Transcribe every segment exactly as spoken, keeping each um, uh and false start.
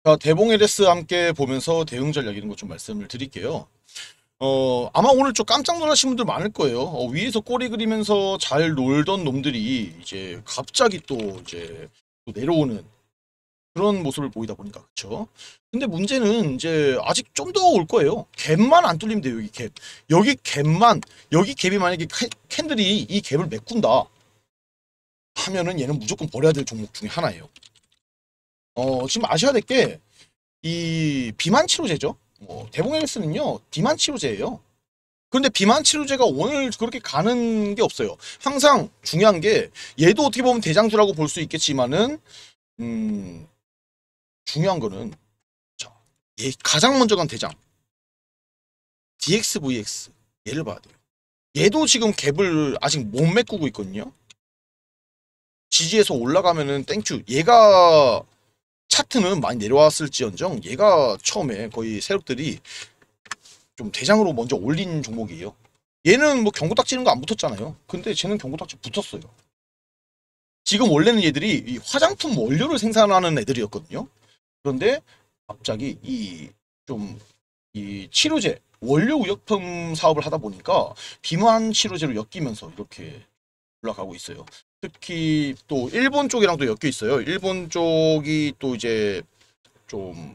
자, 대봉 엘에스 함께 보면서 대응 전략 이런 거 좀 말씀을 드릴게요. 어, 아마 오늘 좀 깜짝 놀라신 분들 많을 거예요. 어, 위에서 꼬리 그리면서 잘 놀던 놈들이 이제 갑자기 또 이제 또 내려오는 그런 모습을 보이다 보니까 그쵸? 근데 문제는 이제 아직 좀 더 올 거예요. 갭만 안 뚫리면 돼요, 여기 갭. 여기 갭만, 여기 갭이 만약에 캔- 캔들이 이 갭을 메꾼다 하면은 얘는 무조건 버려야 될 종목 중에 하나예요. 어, 지금 아셔야 될 게 이 비만 치료제죠. 뭐 대봉 헬스는요 비만 치료제예요. 그런데 비만 치료제가 오늘 그렇게 가는 게 없어요. 항상 중요한 게 얘도 어떻게 보면 대장주라고 볼 수 있겠지만은 음 중요한 거는 자, 얘 가장 먼저 간 대장 디엑스브이엑스 얘를 봐야 돼요. 얘도 지금 갭을 아직 못 메꾸고 있거든요. 지지에서 올라가면은 땡큐. 얘가 차트는 많이 내려왔을지언정 얘가 처음에 거의 세력들이 좀 대장으로 먼저 올린 종목이에요. 얘는 뭐 경고 딱지는 거 안 붙었잖아요. 근데 쟤는 경고 딱지 붙었어요. 지금 원래는 얘들이 이 화장품 원료를 생산하는 애들이었거든요. 그런데 갑자기 이 좀 이 치료제 원료 의약품 사업을 하다 보니까 비만 치료제로 엮이면서 이렇게 올라가고 있어요. 특히 또 일본 쪽이랑도 엮여 있어요. 일본 쪽이 또 이제 좀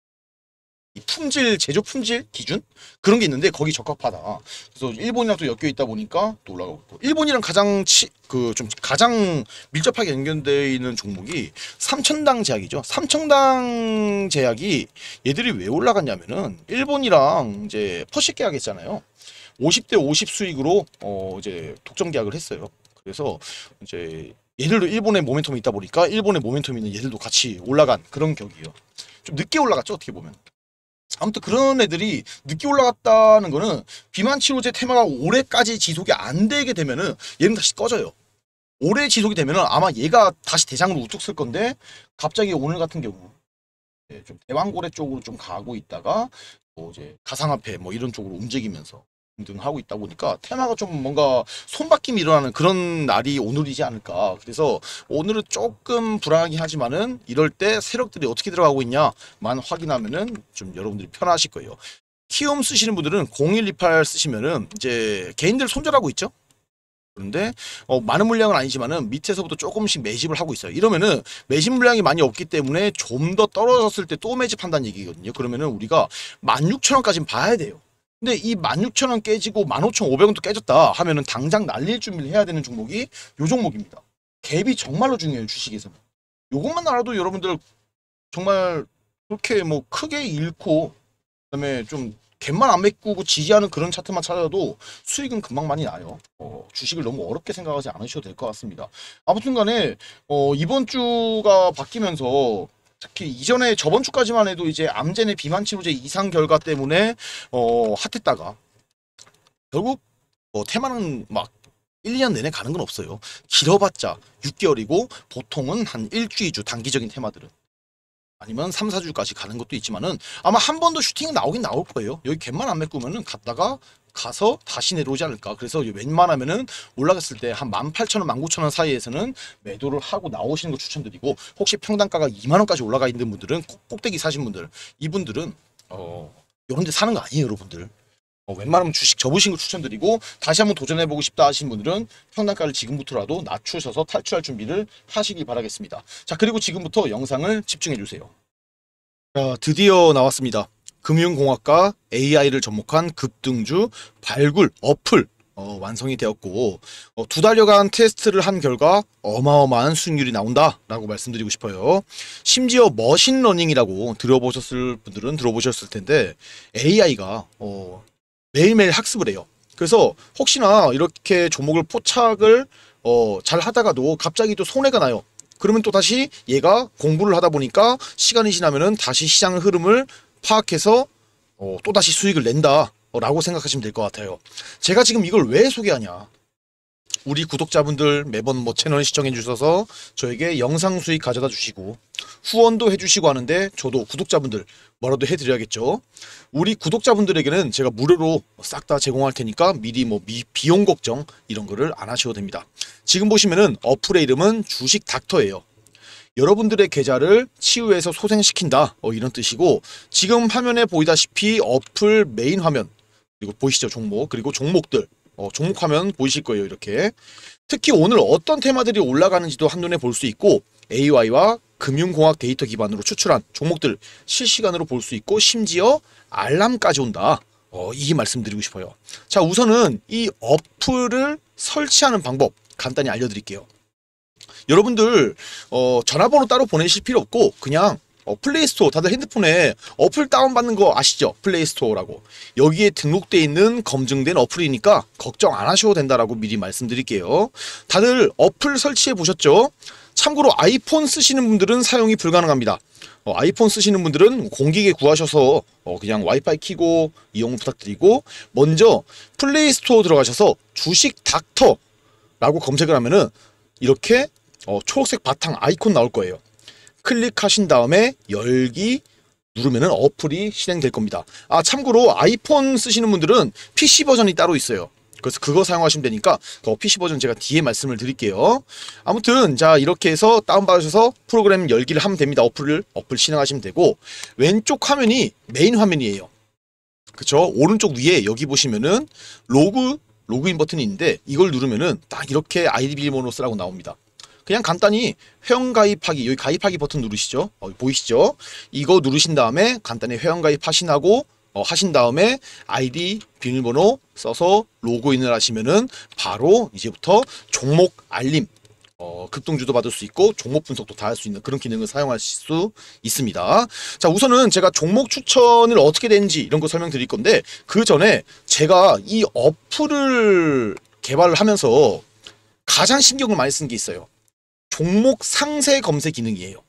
이 품질 제조 품질 기준 그런 게 있는데 거기 적합하다. 그래서 일본이랑 또 엮여 있다 보니까 또 올라가고 있고 일본이랑 가장 그 좀 가장 밀접하게 연결되어 있는 종목이 삼천당 제약이죠. 삼천당 제약이 얘들이 왜 올라갔냐면은 일본이랑 이제 퍼식 계약했잖아요. 오십 대 오십 수익으로 어 이제 독점 계약을 했어요. 그래서 이제 얘들도 일본의 모멘텀이 있다 보니까 일본의 모멘텀이 있는 얘들도 같이 올라간 그런 격이에요. 좀 늦게 올라갔죠, 어떻게 보면. 아무튼 그런 애들이 늦게 올라갔다는 거는 비만 치료제 테마가 올해까지 지속이 안 되게 되면은 얘는 다시 꺼져요. 올해 지속이 되면은 아마 얘가 다시 대장으로 우뚝 쓸 건데 갑자기 오늘 같은 경우 예, 좀 대왕고래 쪽으로 좀 가고 있다가 뭐 이제 가상화폐 뭐 이런 쪽으로 움직이면서 등등 하고 있다 보니까 테마가 좀 뭔가 손바뀜이 일어나는 그런 날이 오늘이지 않을까. 그래서 오늘은 조금 불안하긴 하지만은 이럴 때 세력들이 어떻게 들어가고 있냐만 확인하면은 좀 여러분들이 편하실 거예요. 키움 쓰시는 분들은 공일이팔 쓰시면은 이제 개인들 손절하고 있죠. 그런데 어, 많은 물량은 아니지만은 밑에서부터 조금씩 매집을 하고 있어요. 이러면은 매집 물량이 많이 없기 때문에 좀 더 떨어졌을 때 또 매집한다는 얘기거든요. 그러면은 우리가 만 육천 원까지는 봐야 돼요. 근데 이 만 육천 원 깨지고 만 오천오백 원도 깨졌다 하면은 당장 날릴 준비를 해야 되는 종목이 요 종목입니다. 갭이 정말로 중요해요, 주식에서는. 요것만 알아도 여러분들 정말 그렇게 뭐 크게 잃고 그다음에 좀 갭만 안 메꾸고 지지하는 그런 차트만 찾아도 수익은 금방 많이 나요. 어, 주식을 너무 어렵게 생각하지 않으셔도 될 것 같습니다. 아무튼 간에 어, 이번 주가 바뀌면서 특히 이전에 저번 주까지만 해도 이제 암젠의 비만 치료제 이상 결과 때문에 어, 핫했다가 결국 어, 테마는 막 일, 이 년 내내 가는 건 없어요. 길어봤자 육 개월이고 보통은 한 일 주, 이 주 단기적인 테마들은 아니면 삼, 사 주까지 가는 것도 있지만은 아마 한 번 더 슈팅은 나오긴 나올 거예요. 여기 갭만 안 메꾸면은 갔다가 가서 다시 내려오지 않을까. 그래서 웬만하면은 올라갔을 때 한 만 팔천 원, 만 구천 원 사이에서는 매도를 하고 나오시는 거 추천드리고 혹시 평단가가 이만 원까지 올라가 있는 분들은 꼭- 꼭대기 사신 분들 이분들은 어 이런 데 사는 거 아니에요, 여러분들. 어, 웬만하면 주식 접으신 거 추천드리고 다시 한번 도전해보고 싶다 하신 분들은 평단가를 지금부터라도 낮추셔서 탈출할 준비를 하시기 바라겠습니다. 자, 그리고 지금부터 영상을 집중해주세요. 자, 드디어 나왔습니다. 금융공학과 에이아이를 접목한 급등주 발굴 어플 어, 완성이 되었고 어, 두 달여간 테스트를 한 결과 어마어마한 수익률이 나온다라고 말씀드리고 싶어요. 심지어 머신러닝이라고 들어보셨을 분들은 들어보셨을 텐데 에이아이가 어, 매일매일 학습을 해요. 그래서 혹시나 이렇게 종목을 포착을 어, 잘 하다가도 갑자기 또 손해가 나요. 그러면 또 다시 얘가 공부를 하다 보니까 시간이 지나면은 다시 시장 흐름을 파악해서 어, 또 다시 수익을 낸다. 라고 생각하시면 될 것 같아요. 제가 지금 이걸 왜 소개하냐? 우리 구독자분들 매번 뭐 채널 시청해 주셔서 저에게 영상 수익 가져다 주시고 후원도 해주시고 하는데 저도 구독자분들 뭐라도 해드려야겠죠. 우리 구독자분들에게는 제가 무료로 싹 다 제공할 테니까 미리 뭐 미, 비용 걱정 이런 거를 안 하셔도 됩니다. 지금 보시면은 어플의 이름은 주식 닥터예요. 여러분들의 계좌를 치유해서 소생시킨다. 어, 이런 뜻이고, 지금 화면에 보이다시피 어플 메인 화면, 그리고 보이시죠? 종목, 그리고 종목들, 어, 종목 화면 보이실 거예요. 이렇게. 특히 오늘 어떤 테마들이 올라가는지도 한눈에 볼 수 있고, 에이아이와 금융공학 데이터 기반으로 추출한 종목들 실시간으로 볼 수 있고, 심지어 알람까지 온다. 어, 이 말씀드리고 싶어요. 자, 우선은 이 어플을 설치하는 방법 간단히 알려드릴게요. 여러분들 어, 전화번호 따로 보내실 필요 없고 그냥 어, 플레이스토어, 다들 핸드폰에 어플 다운받는 거 아시죠? 플레이스토어라고. 여기에 등록되어 있는 검증된 어플이니까 걱정 안 하셔도 된다라고 미리 말씀드릴게요. 다들 어플 설치해 보셨죠? 참고로 아이폰 쓰시는 분들은 사용이 불가능합니다. 어, 아이폰 쓰시는 분들은 공기계 구하셔서 어, 그냥 와이파이 켜고 이용 부탁드리고, 먼저 플레이스토어 들어가셔서 주식 닥터라고 검색을 하면은 이렇게 어, 초록색 바탕 아이콘 나올 거예요. 클릭하신 다음에 열기 누르면은 어플이 실행될 겁니다. 아, 참고로 아이폰 쓰시는 분들은 피씨 버전이 따로 있어요. 그래서 그거 사용하시면 되니까 그 피씨 버전 제가 뒤에 말씀을 드릴게요. 아무튼 자, 이렇게 해서 다운받으셔서 프로그램 열기를 하면 됩니다. 어플을 어플 실행하시면 되고, 왼쪽 화면이 메인 화면이에요. 그쵸? 오른쪽 위에 여기 보시면은 로그 로그인 버튼이 있는데, 이걸 누르면은 딱 이렇게 아이디 비밀번호 쓰라고 나옵니다. 그냥 간단히 회원가입하기, 여기 가입하기 버튼 누르시죠? 어, 보이시죠? 이거 누르신 다음에 간단히 회원가입 하신하고 어, 하신 다음에 아이디 비밀번호 써서 로그인을 하시면은 바로 이제부터 종목 알림, 어, 급등주도 받을 수 있고 종목 분석도 다 할 수 있는 그런 기능을 사용하실 수 있습니다. 자, 우선은 제가 종목 추천을 어떻게 되는지 이런 거 설명드릴 건데, 그 전에 제가 이 어플을 개발을 하면서 가장 신경을 많이 쓴 게 있어요. 종목 상세 검색 기능이에요.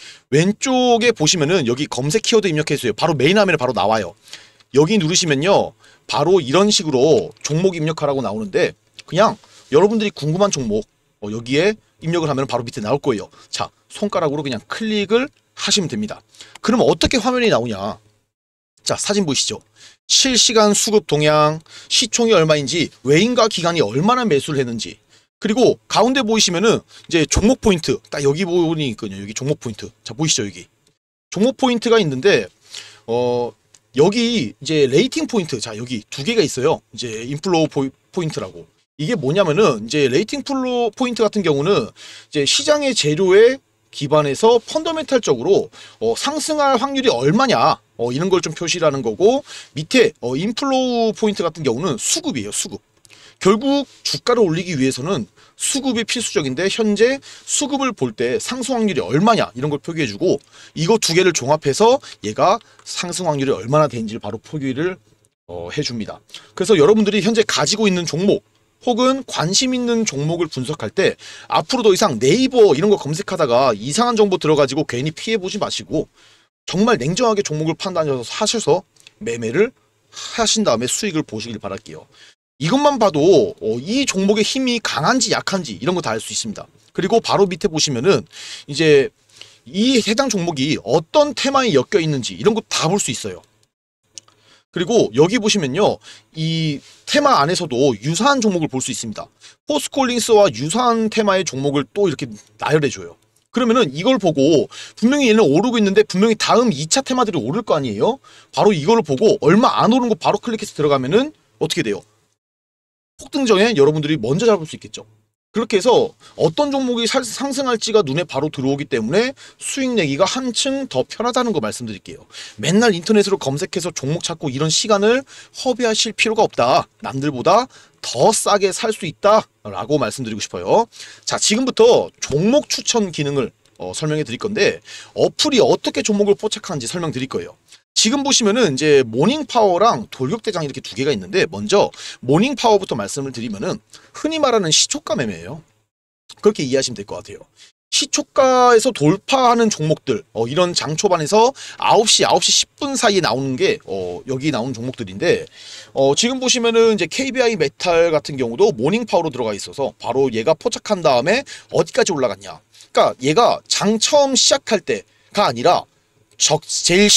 왼쪽에 보시면은 여기 검색 키워드 입력해주세요. 바로 메인 화면에 바로 나와요. 여기 누르시면요, 바로 이런 식으로 종목 입력하라고 나오는데, 그냥 여러분들이 궁금한 종목 어, 여기에 입력을 하면 바로 밑에 나올 거예요. 자, 손가락으로 그냥 클릭을 하시면 됩니다. 그러면 어떻게 화면이 나오냐? 자, 사진 보이시죠? 실시간 수급 동향, 시총이 얼마인지, 외인가 기관이 얼마나 매수를 했는지, 그리고 가운데 보이시면은 이제 종목 포인트, 딱 여기 보니까요. 여기 종목 포인트. 자, 보이시죠? 여기 종목 포인트가 있는데, 어 여기 이제 레이팅 포인트, 자 여기 두 개가 있어요. 이제 인플로우 포인트라고. 이게 뭐냐면은 이제 레이팅 플로 포인트 같은 경우는 이제 시장의 재료에 기반해서 펀더멘탈적으로 어, 상승할 확률이 얼마냐, 어, 이런 걸 좀 표시를 하는 거고, 밑에 어, 인플로우 포인트 같은 경우는 수급이에요. 수급. 결국 주가를 올리기 위해서는 수급이 필수적인데, 현재 수급을 볼 때 상승 확률이 얼마냐 이런 걸 표기해주고, 이거 두 개를 종합해서 얘가 상승 확률이 얼마나 되는지를 바로 표기를 어, 해줍니다. 그래서 여러분들이 현재 가지고 있는 종목 혹은 관심 있는 종목을 분석할 때 앞으로 더 이상 네이버 이런 거 검색하다가 이상한 정보 들어가지고 괜히 피해보지 마시고, 정말 냉정하게 종목을 판단해서 사셔서 매매를 하신 다음에 수익을 보시길 바랄게요. 이것만 봐도 어, 이 종목의 힘이 강한지 약한지 이런 거 다 알 수 있습니다. 그리고 바로 밑에 보시면은 이제 이 해당 종목이 어떤 테마에 엮여 있는지 이런 거 다 볼 수 있어요. 그리고 여기 보시면요, 이 테마 안에서도 유사한 종목을 볼 수 있습니다. 포스코홀딩스와 유사한 테마의 종목을 또 이렇게 나열해줘요. 그러면은 이걸 보고 분명히 얘는 오르고 있는데 분명히 다음 이 차 테마들이 오를 거 아니에요? 바로 이걸 보고 얼마 안 오른 거 바로 클릭해서 들어가면은 어떻게 돼요? 폭등전에 여러분들이 먼저 잡을 수 있겠죠. 그렇게 해서 어떤 종목이 상승할지가 눈에 바로 들어오기 때문에 수익 내기가 한층 더 편하다는 거 말씀드릴게요. 맨날 인터넷으로 검색해서 종목 찾고 이런 시간을 허비하실 필요가 없다. 남들보다 더 싸게 살 수 있다 라고 말씀드리고 싶어요. 자, 지금부터 종목 추천 기능을 어, 설명해 드릴 건데, 어플이 어떻게 종목을 포착하는지 설명드릴 거예요. 지금 보시면은 이제 모닝파워랑 돌격대장 이렇게 두 개가 있는데, 먼저 모닝파워부터 말씀을 드리면은 흔히 말하는 시초가 매매예요. 그렇게 이해하시면 될 것 같아요. 시초가에서 돌파하는 종목들, 어, 이런 장 초반에서 아홉 시, 아홉 시 십 분 사이에 나오는 게 어, 여기 나온 종목들인데, 어, 지금 보시면은 이제 케이비아이 메탈 같은 경우도 모닝파워로 들어가 있어서 바로 얘가 포착한 다음에 어디까지 올라갔냐. 그러니까 얘가 장 처음 시작할 때가 아니라 적, 제일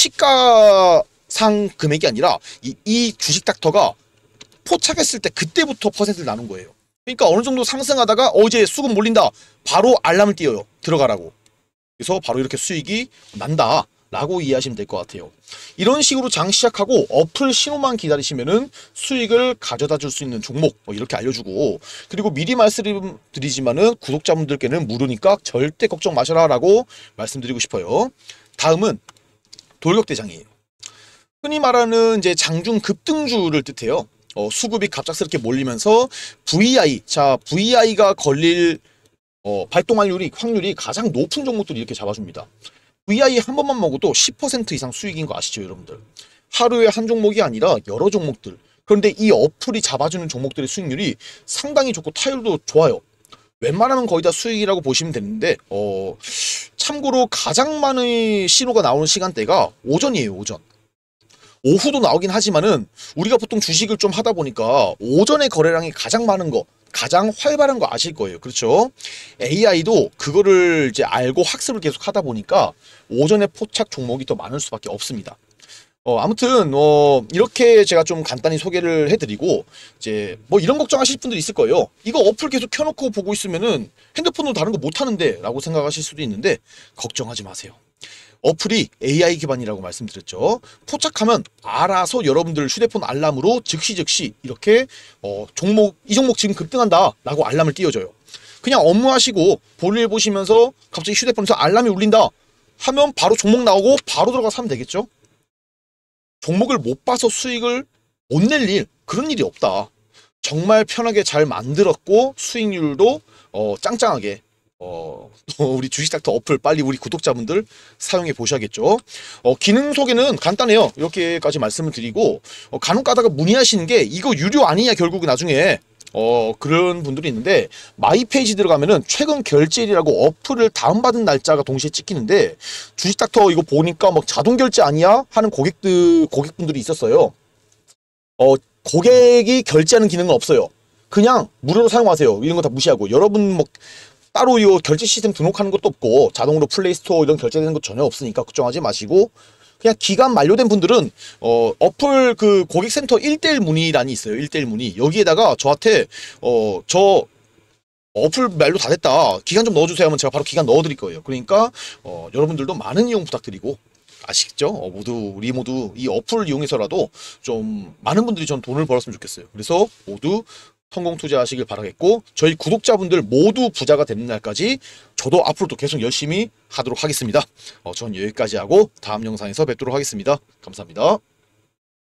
시가상 금액이 아니라 이, 이 주식 닥터가 포착했을 때 그때부터 퍼센트를 나눈 거예요. 그러니까 어느 정도 상승하다가 어 이제 수급 몰린다, 바로 알람을 띄워요. 들어가라고. 그래서 바로 이렇게 수익이 난다 라고 이해하시면 될 것 같아요. 이런 식으로 장 시작하고 어플 신호만 기다리시면은 수익을 가져다 줄 수 있는 종목 뭐 이렇게 알려주고, 그리고 미리 말씀드리지만은 구독자분들께는 무료니까 절대 걱정 마셔라 라고 말씀드리고 싶어요. 다음은 돌격대장이에요. 흔히 말하는 이제 장중 급등주를 뜻해요. 어, 수급이 갑작스럽게 몰리면서 브이아이, 자 브이아이가 걸릴 어, 발동 확률이, 확률이 가장 높은 종목들이 이렇게 잡아줍니다. 브이아이 한 번만 먹어도 십 퍼센트 이상 수익인 거 아시죠, 여러분들? 하루에 한 종목이 아니라 여러 종목들. 그런데 이 어플이 잡아주는 종목들의 수익률이 상당히 좋고 타율도 좋아요. 웬만하면 거의 다 수익이라고 보시면 되는데, 어, 참고로 가장 많은 신호가 나오는 시간대가 오전이에요, 오전. 오후도 나오긴 하지만은 우리가 보통 주식을 좀 하다 보니까 오전에 거래량이 가장 많은 거, 가장 활발한 거 아실 거예요. 그렇죠? 에이아이도 그거를 이제 알고 학습을 계속 하다 보니까 오전에 포착 종목이 더 많을 수밖에 없습니다. 어, 아무튼 어, 이렇게 제가 좀 간단히 소개를 해드리고, 이제 뭐 이런 걱정하실 분들이 있을 거예요. 이거 어플 계속 켜놓고 보고 있으면은 핸드폰으로 다른 거 못하는데 라고 생각하실 수도 있는데, 걱정하지 마세요. 어플이 에이아이 기반이라고 말씀드렸죠. 포착하면 알아서 여러분들 휴대폰 알람으로 즉시 즉시 이렇게 어, 종목, 이 종목 지금 급등한다 라고 알람을 띄워줘요. 그냥 업무하시고 볼일 보시면서 갑자기 휴대폰에서 알람이 울린다 하면 바로 종목 나오고 바로 들어가서 사면 되겠죠. 종목을 못 봐서 수익을 못 낼 일, 그런 일이 없다. 정말 편하게 잘 만들었고 수익률도 어, 짱짱하게, 어, 우리 주식닥터 어플 빨리 우리 구독자분들 사용해 보셔야겠죠. 어, 기능 소개는 간단해요. 이렇게까지 말씀을 드리고, 어, 간혹 가다가 문의하시는 게 이거 유료 아니냐 결국은 나중에 어, 그런 분들이 있는데, 마이 페이지 들어가면은 최근 결제일이라고 어플을 다운받은 날짜가 동시에 찍히는데, 주식닥터 이거 보니까 뭐 자동 결제 아니야 하는 고객들 고객분들이 있었어요. 어, 고객이 결제하는 기능은 없어요. 그냥 무료로 사용하세요. 이런 거 다 무시하고. 여러분 뭐 따로 이 결제 시스템 등록하는 것도 없고 자동으로 플레이스토어 이런 결제되는 것 전혀 없으니까 걱정하지 마시고, 그냥 기간 만료된 분들은 어, 어플 그 고객센터 일 대일 문의란이 있어요. 일 대일 문의. 여기에다가 저한테 어, 저 어플 만료 다 됐다, 기간 좀 넣어주세요 하면 제가 바로 기간 넣어드릴 거예요. 그러니까 어, 여러분들도 많은 이용 부탁드리고, 아시겠죠? 어, 모두 우리 모두 이 어플을 이용해서라도 좀 많은 분들이 전 돈을 벌었으면 좋겠어요. 그래서 모두 성공 투자하시길 바라겠고, 저희 구독자분들 모두 부자가 되는 날까지 저도 앞으로도 계속 열심히 하도록 하겠습니다. 어, 전 여기까지 하고 다음 영상에서 뵙도록 하겠습니다. 감사합니다.